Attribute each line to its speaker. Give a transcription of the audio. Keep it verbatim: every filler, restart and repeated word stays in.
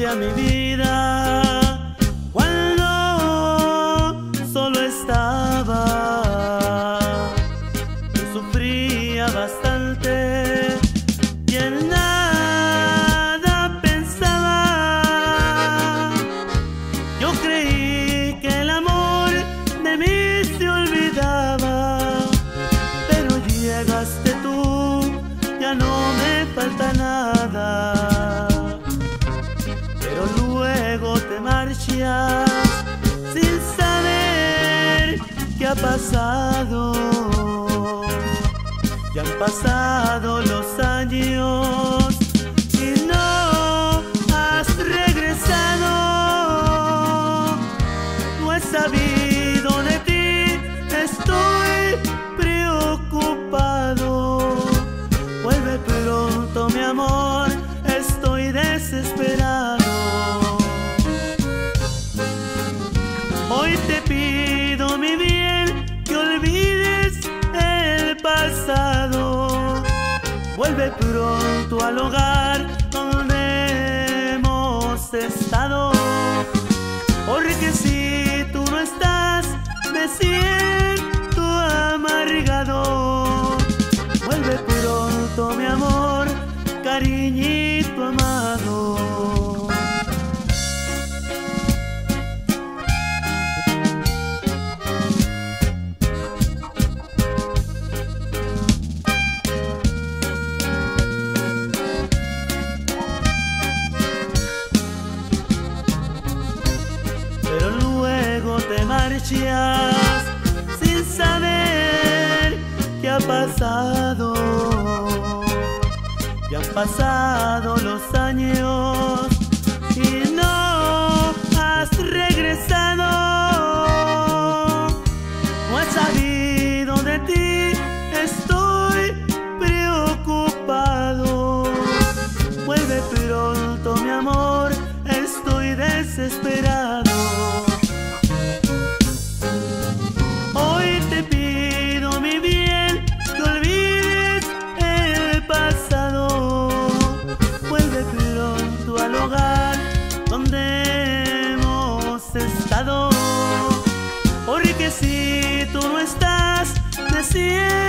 Speaker 1: vivía mi vida cuando solo estaba. Yo sufría bastante y en nada pensaba. Yo creí que el amor de mí se olvidaba, pero llegaste tú, ya no me falta nada. Pero luego te marchas sin saber qué ha pasado. Ya han pasado los años y no has regresado. No he sabido de ti, estoy preocupado. Vuelve pronto, mi amor, estoy desesperado. Hoy te pido, mi bien, que olvides el pasado. Vuelve pronto al hogar donde hemos estado, porque si tú no estás, me siento amargado. Vuelve pronto, mi amor, cariñito amado. Pero luego te marchas sin saber qué ha pasado. Ya han pasado los años y no has regresado. No he sabido de ti, estoy preocupado. Vuelve pronto, mi amor, estoy desesperado. Hoy te pido, mi bien, que olvides el pasado. Vuelve pronto al hogar donde hemos estado, porque si tú no estás, me siento